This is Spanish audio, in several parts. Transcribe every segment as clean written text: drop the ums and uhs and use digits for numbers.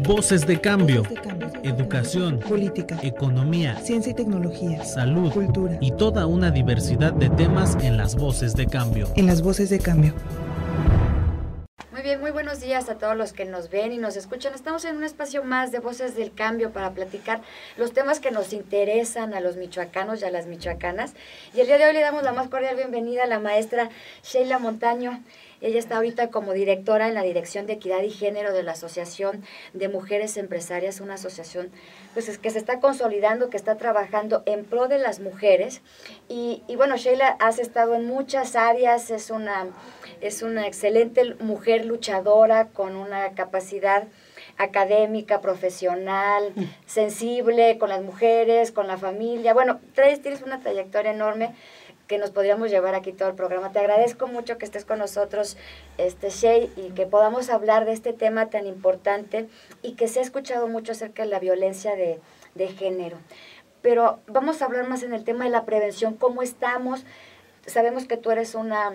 Voces de cambio. Voces de cambio. Educación, política, economía, ciencia y tecnología, salud, cultura y toda una diversidad de temas en las Voces de Cambio. En las Voces de Cambio. Muy bien, muy buenos días a todos los que nos ven y nos escuchan. Estamos en un espacio más de Voces del Cambio para platicar los temas que nos interesan a los michoacanos y a las michoacanas. Y el día de hoy le damos la más cordial bienvenida a la maestra Sheila Montaño. Ella está ahorita como directora en la Dirección de Equidad y Género de la Asociación de Mujeres Empresarias, una asociación pues, es que se está consolidando, que está trabajando en pro de las mujeres. Y bueno, Sheila, has estado en muchas áreas, es una excelente mujer luchadora con una capacidad académica, profesional, sensible con las mujeres, con la familia. Bueno, tienes una trayectoria enorme que nos podríamos llevar aquí todo el programa. Te agradezco mucho que estés con nosotros, Shey, y que podamos hablar de este tema tan importante y que se ha escuchado mucho acerca de la violencia de género. Pero vamos a hablar más en el tema de la prevención, cómo estamos. Sabemos que tú eres una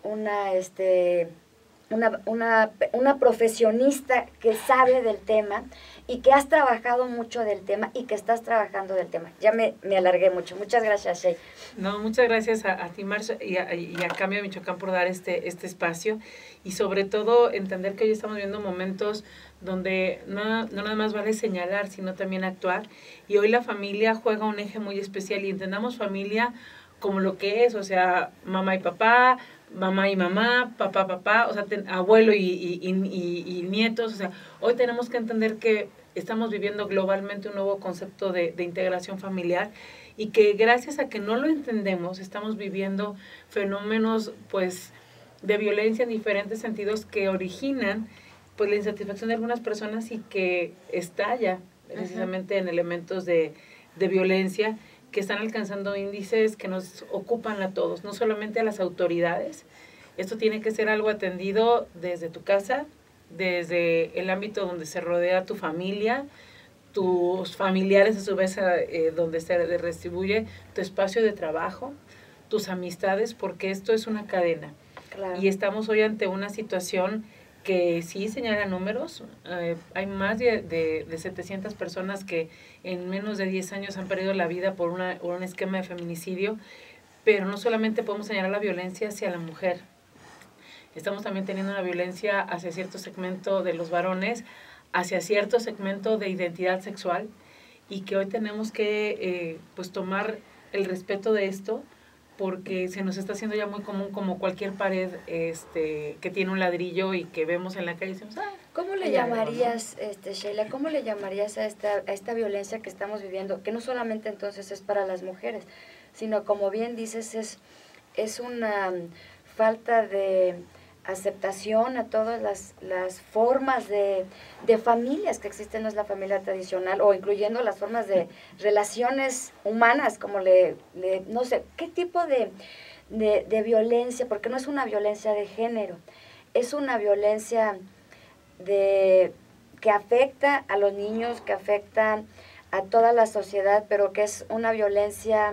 profesionista que sabe del tema y que has trabajado mucho del tema y que estás trabajando del tema. Ya me alargué mucho. Muchas gracias, Shey. No, muchas gracias a ti, Marcia, y a Cambio Michoacán por dar este espacio y sobre todo entender que hoy estamos viviendo momentos donde no nada más vale señalar, sino también actuar. Y hoy la familia juega un eje muy especial y entendamos familia como lo que es, o sea, mamá y papá, mamá y mamá, papá, o sea, abuelo y nietos. O sea, hoy tenemos que entender que estamos viviendo globalmente un nuevo concepto de integración familiar y que gracias a que no lo entendemos, estamos viviendo fenómenos, pues, de violencia en diferentes sentidos que originan, pues, la insatisfacción de algunas personas y que estalla precisamente en elementos de violencia que están alcanzando índices que nos ocupan a todos, no solamente a las autoridades. Esto tiene que ser algo atendido desde tu casa, desde el ámbito donde se rodea tu familia, tus familiares a su vez donde se distribuye tu espacio de trabajo, tus amistades, porque esto es una cadena. Claro. Y estamos hoy ante una situación que sí señala números. Hay más de 700 personas que en menos de 10 años han perdido la vida por un esquema de feminicidio, pero no solamente podemos señalar la violencia hacia la mujer, estamos también teniendo una violencia hacia cierto segmento de los varones, hacia cierto segmento de identidad sexual, y que hoy tenemos que pues tomar el respeto de esto, porque se nos está haciendo ya muy común como cualquier pared que tiene un ladrillo y que vemos en la calle y decimos, ¿cómo le llamarías, Sheila, cómo le llamarías a esta violencia que estamos viviendo, que no solamente entonces es para las mujeres, sino como bien dices, es una falta de aceptación a todas las formas de familias que existen, no es la familia tradicional, o incluyendo las formas de relaciones humanas, como no sé, qué tipo de violencia, porque no es una violencia de género, es una violencia que afecta a los niños, que afecta a toda la sociedad, pero que es una violencia,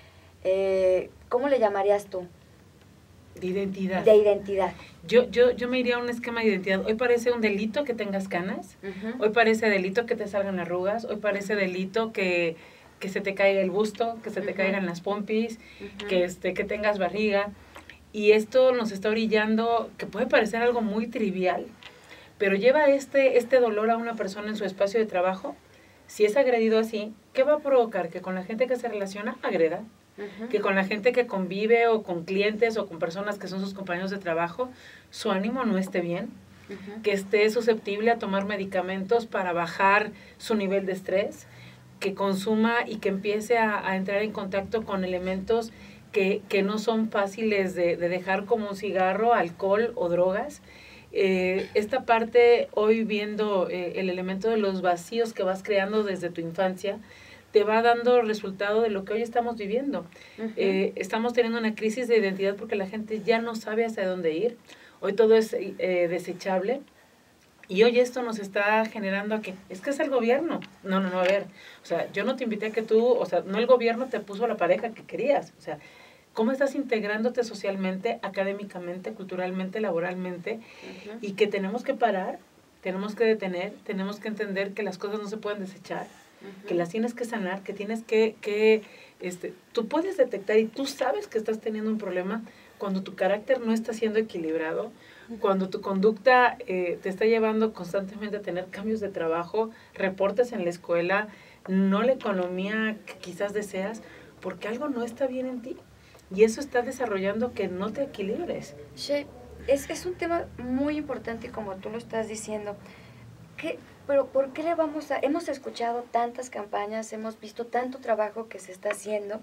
¿cómo le llamarías tú? De identidad. De identidad. Yo me iría a un esquema de identidad. Hoy parece un delito que tengas canas, hoy parece delito que te salgan arrugas, hoy parece delito que se te caiga el busto, que se te caigan las pompis, que tengas barriga. Y esto nos está orillando, que puede parecer algo muy trivial, pero lleva este dolor a una persona en su espacio de trabajo. Si es agredido así, ¿qué va a provocar? Que con la gente que se relaciona, agreda. Que con la gente que convive o con clientes o con personas que son sus compañeros de trabajo, su ánimo no esté bien, que esté susceptible a tomar medicamentos para bajar su nivel de estrés, que consuma y que empiece a entrar en contacto con elementos que no son fáciles de dejar, como un cigarro, alcohol o drogas. Esta parte, hoy viendo el elemento de los vacíos que vas creando desde tu infancia, te va dando resultado de lo que hoy estamos viviendo. Estamos teniendo una crisis de identidad porque la gente ya no sabe hacia dónde ir. Hoy todo es desechable. Y hoy esto nos está generando que es el gobierno. No, a ver. O sea, yo no te invité a que tú, o sea, no el gobierno te puso la pareja que querías. O sea, ¿cómo estás integrándote socialmente, académicamente, culturalmente, laboralmente? Y que tenemos que parar tenemos que detener, tenemos que entender que las cosas no se pueden desechar, que las tienes que sanar, que tienes que tú puedes detectar y tú sabes que estás teniendo un problema cuando tu carácter no está siendo equilibrado, cuando tu conducta te está llevando constantemente a tener cambios de trabajo, reportes en la escuela, no la economía que quizás deseas, porque algo no está bien en ti. Y eso está desarrollando que no te equilibres. Sí, es un tema muy importante como tú lo estás diciendo. Pero ¿por qué le vamos a...? Hemos escuchado tantas campañas, hemos visto tanto trabajo que se está haciendo.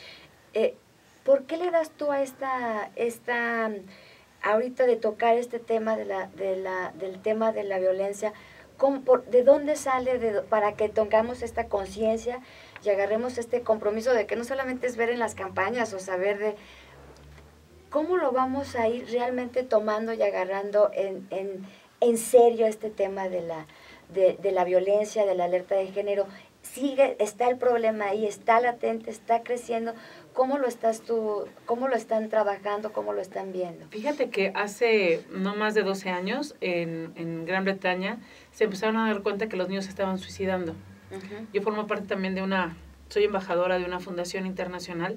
¿Por qué le das tú a esta ahorita de tocar este tema del tema de la violencia? ¿De dónde sale para que tengamos esta conciencia y agarremos este compromiso de que no solamente es ver en las campañas o saber de cómo lo vamos a ir realmente tomando y agarrando en serio este tema de la violencia, de la alerta de género? Está el problema ahí, está latente, está creciendo. ¿Cómo lo están trabajando, cómo lo están viendo? Fíjate que hace no más de 12 años en Gran Bretaña se empezaron a dar cuenta que los niños se estaban suicidando. Yo formo parte también soy embajadora de una fundación internacional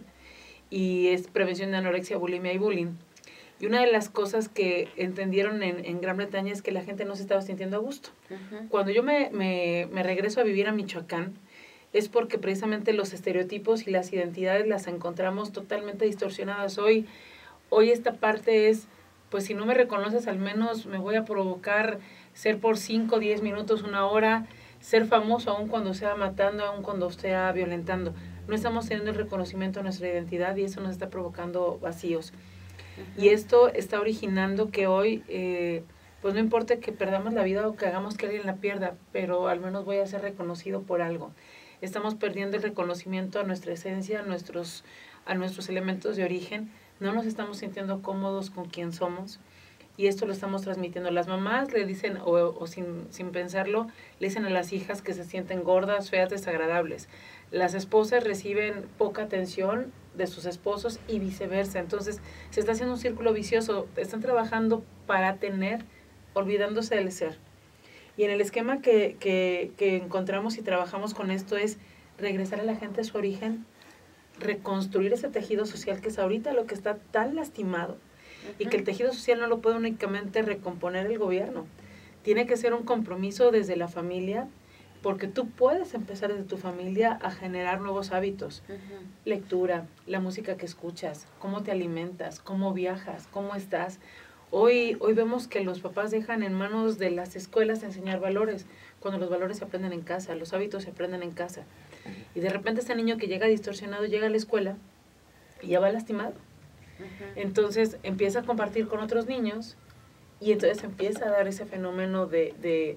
y es prevención de anorexia, bulimia y bullying. Y una de las cosas que entendieron en Gran Bretaña es que la gente no se estaba sintiendo a gusto. Cuando yo me regreso a vivir a Michoacán, es porque precisamente los estereotipos y las identidades las encontramos totalmente distorsionadas. Hoy esta parte es, pues si no me reconoces, al menos me voy a provocar ser por 5, 10 minutos, 1 hora, ser famoso aun cuando sea matando, aun cuando sea violentando. No estamos teniendo el reconocimiento de nuestra identidad y eso nos está provocando vacíos. Y esto está originando que hoy, pues no importa que perdamos la vida o que hagamos que alguien la pierda, pero al menos voy a ser reconocido por algo. Estamos perdiendo el reconocimiento a nuestra esencia, a nuestros elementos de origen. No nos estamos sintiendo cómodos con quien somos y esto lo estamos transmitiendo. Las mamás le dicen, o sin pensarlo, le dicen a las hijas que se sienten gordas, feas, desagradables. Las esposas reciben poca atención de sus esposos y viceversa. Entonces se está haciendo un círculo vicioso. Están trabajando para tener, olvidándose del ser. Y en el esquema que encontramos y trabajamos con esto es regresar a la gente a su origen, reconstruir ese tejido social que es ahorita lo que está tan lastimado y que el tejido social no lo puede únicamente recomponer el gobierno. Tiene que ser un compromiso desde la familia, porque tú puedes empezar desde tu familia a generar nuevos hábitos. Lectura, la música que escuchas, cómo te alimentas, cómo viajas, cómo estás. Hoy vemos que los papás dejan en manos de las escuelas enseñar valores, cuando los valores se aprenden en casa, los hábitos se aprenden en casa. Y de repente este niño que llega distorsionado llega a la escuela y ya va lastimado. Entonces empieza a compartir con otros niños y entonces empieza a dar ese fenómeno de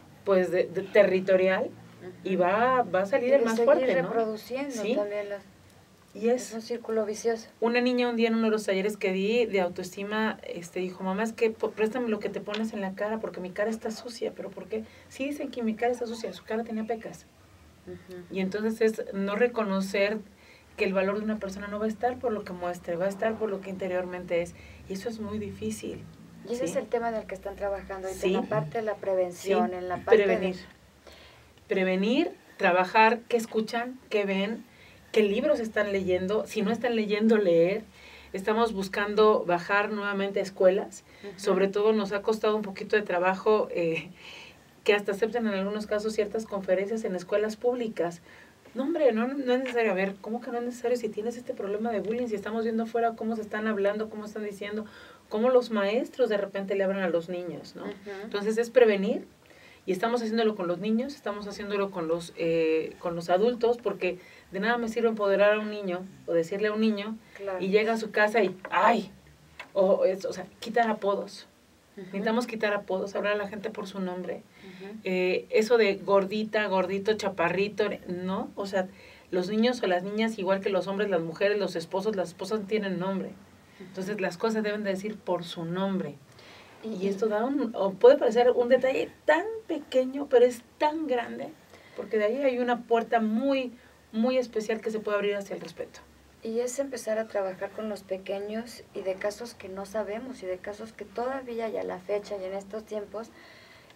territorial y va a salir el más fuerte, ¿no? Reproduciendo ¿sí? También y es un círculo vicioso. Una niña un día en uno de los talleres que di de autoestima dijo, mamá, es que préstame lo que te pones en la cara porque mi cara está sucia. ¿Pero por qué? Sí, dicen que mi cara está sucia, su cara tenía pecas. Y entonces es no reconocer que el valor de una persona no va a estar por lo que muestre, va a estar por lo que interiormente es. Y eso es muy difícil. Y ese es el tema en el que están trabajando, en la parte de la prevención, en la parte prevenir, trabajar, qué escuchan, qué ven, qué libros están leyendo, si no están leyendo, leer. Estamos buscando bajar nuevamente a escuelas. Sobre todo nos ha costado un poquito de trabajo que hasta acepten en algunos casos ciertas conferencias en escuelas públicas. No, hombre, no es necesario. A ver, ¿cómo que no es necesario si tienes este problema de bullying? Si estamos viendo afuera cómo se están hablando, cómo están diciendo, cómo los maestros de repente le hablan a los niños, ¿no? Entonces es prevenir y estamos haciéndolo con los niños, estamos haciéndolo con los adultos, porque de nada me sirve empoderar a un niño o decirle a un niño y llega a su casa y ¡ay! O sea, quitar apodos. Necesitamos quitar apodos, hablar a la gente por su nombre. Eso de gordita, gordito, chaparrito, no. O sea, los niños o las niñas, igual que los hombres, las mujeres, los esposos, las esposas tienen nombre. Entonces las cosas deben de decir por su nombre. Y esto puede parecer un detalle tan pequeño, pero es tan grande, porque de ahí hay una puerta muy, muy especial que se puede abrir hacia el respeto. Y es empezar a trabajar con los pequeños y de casos que no sabemos y de casos que todavía y a la fecha y en estos tiempos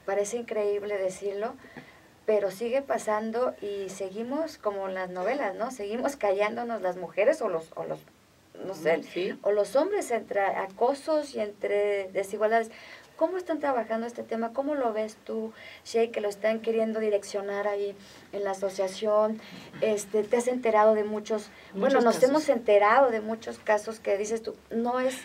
parece increíble decirlo, pero sigue pasando y seguimos como en las novelas, ¿no? Seguimos callándonos las mujeres o los no sé, Sí. o los hombres entre acosos y entre desigualdades. ¿Cómo están trabajando este tema? ¿Cómo lo ves tú, Shea, que lo están queriendo direccionar ahí en la asociación? ¿Te has enterado de muchos bueno, nos casos. hemos enterado de muchos casos que dices tú, no es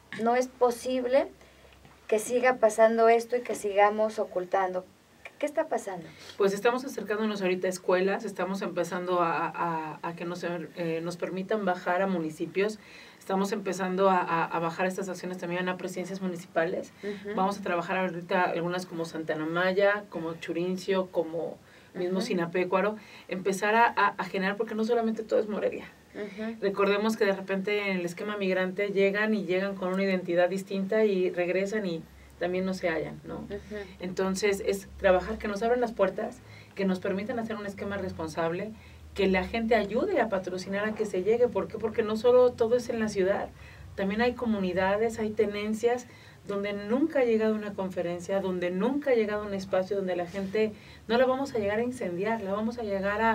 posible que siga pasando esto y que sigamos ocultando? ¿Qué está pasando? Pues estamos acercándonos ahorita a escuelas, estamos empezando a que nos permitan bajar a municipios, estamos empezando a bajar estas acciones también a presidencias municipales. Uh-huh. Vamos a trabajar ahorita algunas como Santana Maya, como Churincio, como mismo Sinapecuaro, empezar a generar, porque no solamente todo es Morelia. Uh-huh. Recordemos que de repente en el esquema migrante llegan con una identidad distinta y regresan y también no se hallan, ¿no? Uh-huh. Entonces, es trabajar, que nos abran las puertas, que nos permitan hacer un esquema responsable, que la gente ayude a patrocinar a que se llegue. ¿Por qué? Porque no solo todo es en la ciudad, también hay comunidades, hay tenencias donde nunca ha llegado una conferencia, donde nunca ha llegado un espacio donde la gente, no la vamos a llegar a incendiar, la vamos a llegar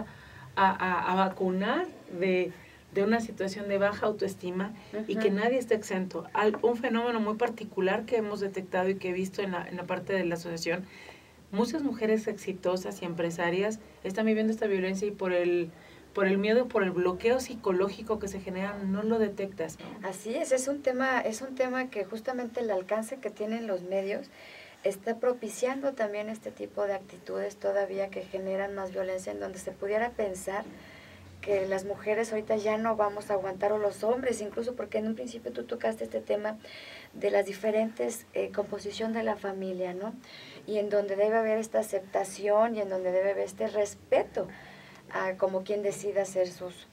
a vacunar de una situación de baja autoestima. Uh-huh. Y que nadie esté exento. Un fenómeno muy particular que hemos detectado y que he visto en la parte de la asociación, muchas mujeres exitosas y empresarias están viviendo esta violencia y por el miedo, por el bloqueo psicológico que se genera, no lo detectas. Así es un tema que justamente el alcance que tienen los medios está propiciando también este tipo de actitudes todavía que generan más violencia, en donde se pudiera pensar que las mujeres ahorita ya no vamos a aguantar, o los hombres incluso, porque en un principio tú tocaste este tema de las diferentes composición de la familia, ¿no? Y en donde debe haber esta aceptación y en donde debe haber este respeto a como quien decida hacer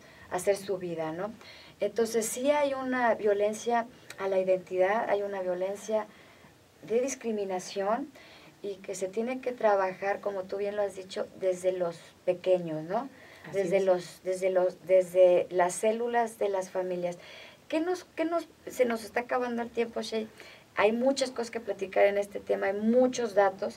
su vida, ¿no? Entonces sí hay una violencia a la identidad, hay una violencia de discriminación y que se tiene que trabajar, como tú bien lo has dicho, desde los pequeños, ¿no? Desde las células de las familias. Se nos está acabando el tiempo, Shea. Hay muchas cosas que platicar en este tema, hay muchos datos.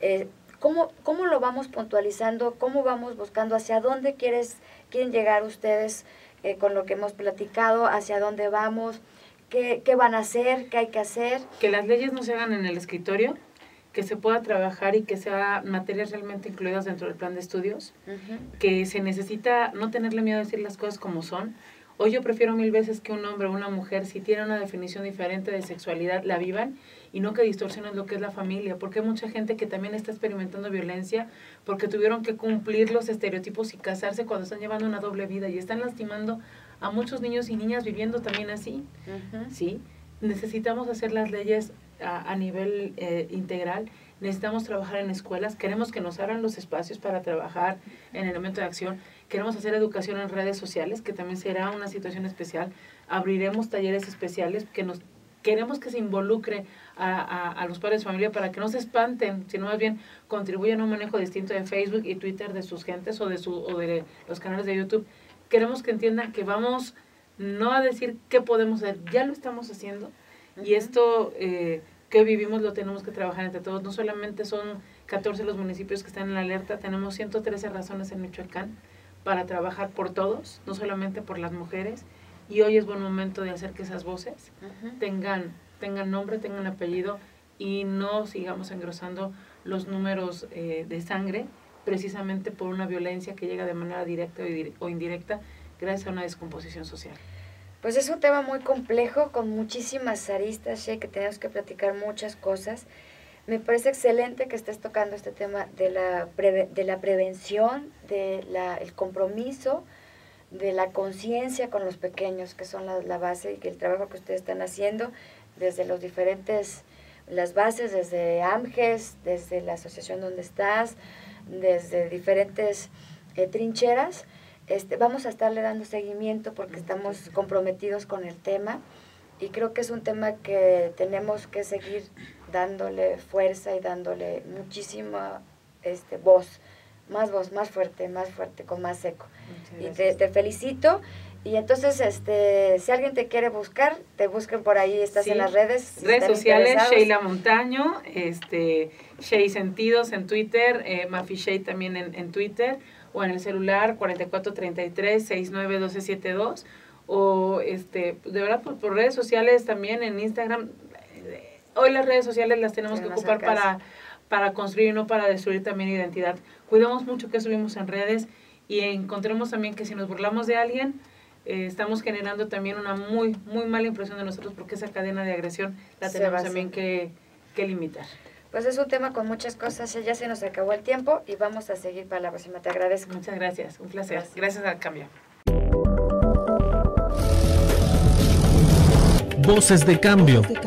¿Cómo lo vamos puntualizando? ¿Cómo vamos buscando? ¿Hacia dónde quieren llegar ustedes con lo que hemos platicado? ¿Hacia dónde vamos? ¿Qué van a hacer? ¿Qué hay que hacer? Que las leyes no se hagan en el escritorio, que se pueda trabajar y que sea materias realmente incluidas dentro del plan de estudios, uh-huh. Que se necesita no tenerle miedo a decir las cosas como son. Hoy yo prefiero 1000 veces que un hombre o una mujer, si tiene una definición diferente de sexualidad, la vivan y no que distorsionen lo que es la familia, porque hay mucha gente que también está experimentando violencia porque tuvieron que cumplir los estereotipos y casarse cuando están llevando una doble vida y están lastimando a muchos niños y niñas viviendo también así, uh-huh. ¿Sí? Necesitamos hacer las leyes a nivel integral, necesitamos trabajar en escuelas, queremos que nos abran los espacios para trabajar en el elemento de acción, queremos hacer educación en redes sociales, que también será una situación especial, abriremos talleres especiales, queremos que se involucre a los padres de familia para que no se espanten, sino más bien contribuyan a un manejo distinto de Facebook y Twitter de sus gentes o de los canales de YouTube. Queremos que entiendan que vamos no a decir qué podemos hacer, ya lo estamos haciendo. Y esto que vivimos lo tenemos que trabajar entre todos. No solamente son 14 los municipios que están en la alerta, tenemos 113 razones en Michoacán para trabajar por todos, no solamente por las mujeres. Y hoy es buen momento de hacer que esas voces tengan nombre, tengan apellido y no sigamos engrosando los números de sangre precisamente por una violencia que llega de manera directa o indirecta gracias a una descomposición social. Pues es un tema muy complejo, con muchísimas aristas, Shea, que tenemos que platicar muchas cosas. Me parece excelente que estés tocando este tema de la prevención, el compromiso, de la conciencia con los pequeños, que son la base, y que el trabajo que ustedes están haciendo desde las bases, desde AMGES, desde la asociación donde estás, desde diferentes trincheras. Vamos a estarle dando seguimiento porque estamos comprometidos con el tema y creo que es un tema que tenemos que seguir dándole fuerza y dándole muchísima voz, más fuerte, con más eco. Y te felicito Y entonces, si alguien te quiere buscar, te busquen por ahí, estás Sí. en las redes. Si Redes están sociales, interesados. Sheila Montaño, Shey Sentidos en Twitter, Mafi Shey también en Twitter, o en el celular 4433-691272, o de verdad por redes sociales también en Instagram. Hoy las redes sociales las tenemos que ocupar para construir y no para destruir también identidad. Cuidemos mucho que subimos en redes y encontremos también que si nos burlamos de alguien, estamos generando también una muy, muy mala impresión de nosotros, porque esa cadena de agresión la tenemos también que limitar. Pues es un tema con muchas cosas, ya se nos acabó el tiempo y vamos a seguir para la próxima. Te agradezco. Muchas gracias, un placer. Gracias al cambio. Voces de cambio.